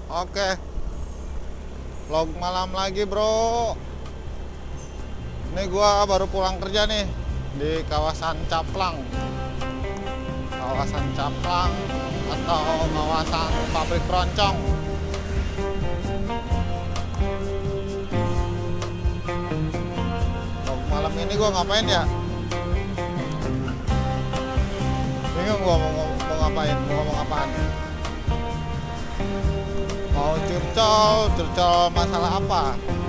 Oke, vlog malam lagi bro. Ini gua baru pulang kerja nih di kawasan Caplang. Kawasan Caplang atau kawasan pabrik keroncong. Vlog malam ini gua ngapain ya? Bingung gua mau ngapain, mau ngomong apaan. Mau curcol masalah apa?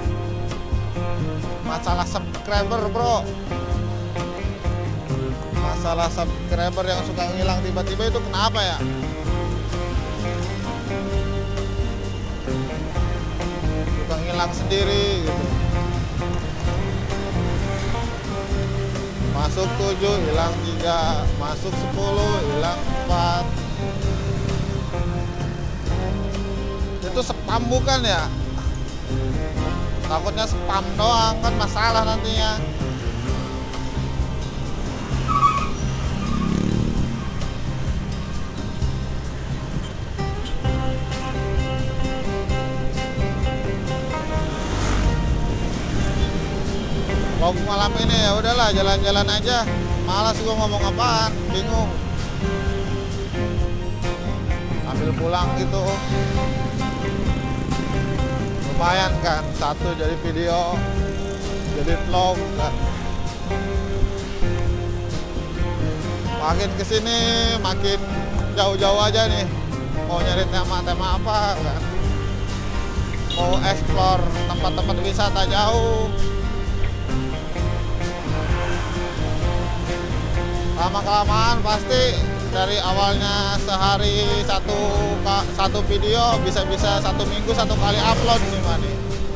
Masalah subscriber bro. Masalah subscriber yang suka ngilang tiba-tiba itu kenapa ya? Suka ngilang sendiri gitu. Masuk 7 hilang 3, masuk 10 hilang 4. Itu spam bukan ya? Takutnya spam doang kan masalah nantinya. Vlog malam ini ya udahlah jalan-jalan aja. Malas gua ngomong apaan, bingung. Ambil pulang gitu. Lumayan kan, satu jadi video, jadi vlog kan. Makin kesini makin jauh-jauh aja nih. Mau nyari tema-tema apa kan? Mau explore tempat-tempat wisata jauh. Lama-kelamaan pasti dari awalnya sehari satu video bisa-bisa 1 minggu 1 kali upload nih Mani.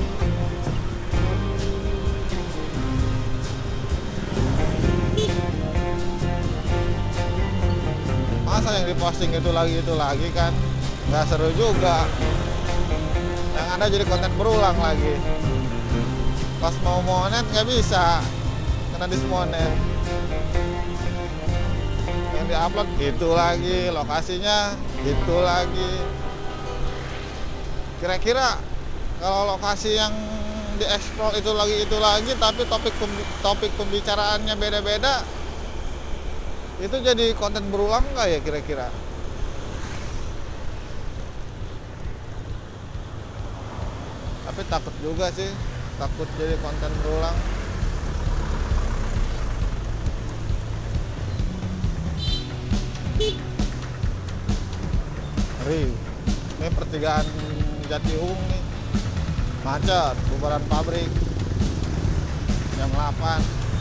Masa yang diposting itu lagi kan nggak seru juga. Yang ada jadi konten berulang lagi. Pas mau monet nggak bisa, kena dismonet. Diupload gitu lagi, lokasinya gitu lagi. Kira-kira kalau lokasi yang dieksplor itu lagi, tapi topik pembicaraannya beda-beda, itu jadi konten berulang nggak ya kira-kira? Tapi takut juga sih, takut jadi konten berulang. Ini pertigaan Jatiuhung nih, macet, bubaran pabrik jam 8.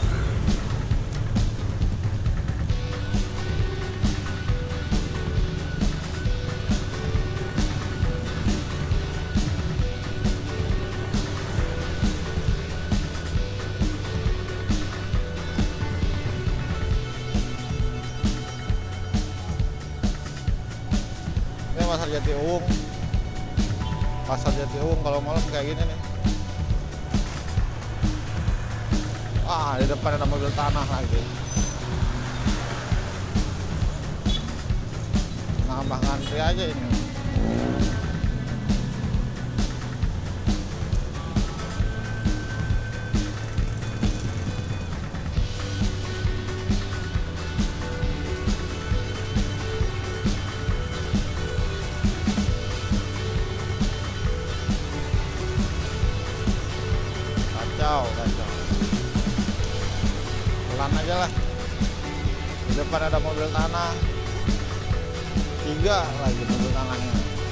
Pasar Jatiuhung. Pasar Jatiuhung kalau malam kayak gini nih. Di depan ada mobil tanah lagi. Nambah ngantri aja ini. Kacau. Pelan aja lah. Di depan ada mobil tanah. 3 lagi mobil tanahnya.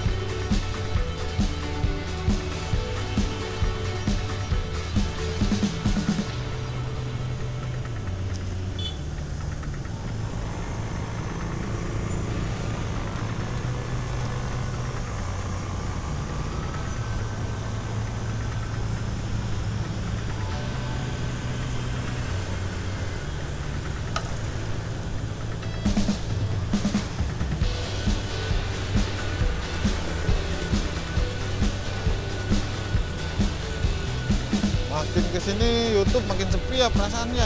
Makin kesini YouTube makin sepi ya perasaannya.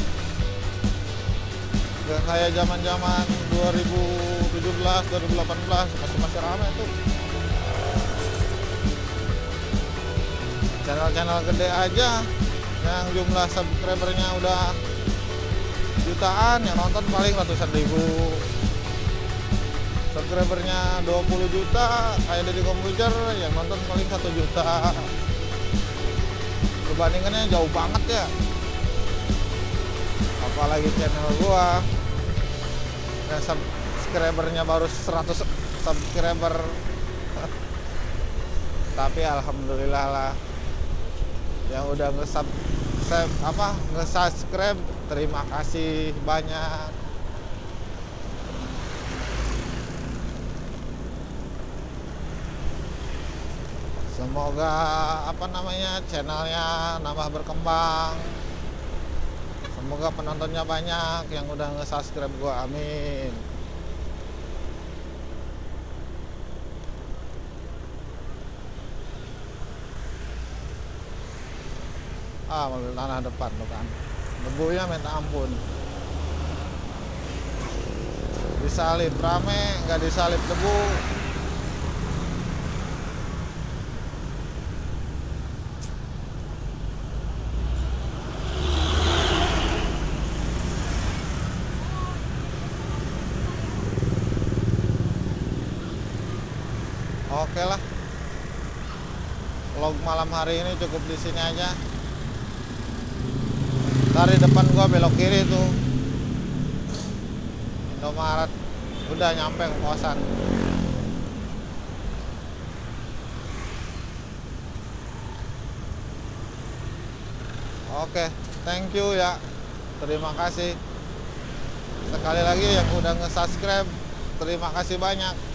Gak kayak zaman-zaman 2017, 2018 masih ramai tuh. Channel-channel gede aja yang jumlah subscribernya udah jutaan, yang nonton paling ratusan ribu. Subscribernya 20 juta kayak Deddy Komputer, yang nonton paling 1 juta. Perbandingannya jauh banget ya. Apalagi channel gua yang subscribernya baru 100 subscriber. Tapi alhamdulillah lah yang udah nge-subscribe, terima kasih banyak. Semoga channelnya nambah berkembang. Semoga penontonnya banyak yang udah nge-subscribe gua, amin. Mobil tanah depan tuh kan, debunya minta ampun. Disalip rame, nggak disalip debu. Oke lah, vlog malam hari ini cukup di sini aja. Dari depan gua belok kiri tuh Indomaret, udah nyampe ke kosan. Oke, thank you ya, terima kasih sekali lagi yang udah nge-subscribe, terima kasih banyak.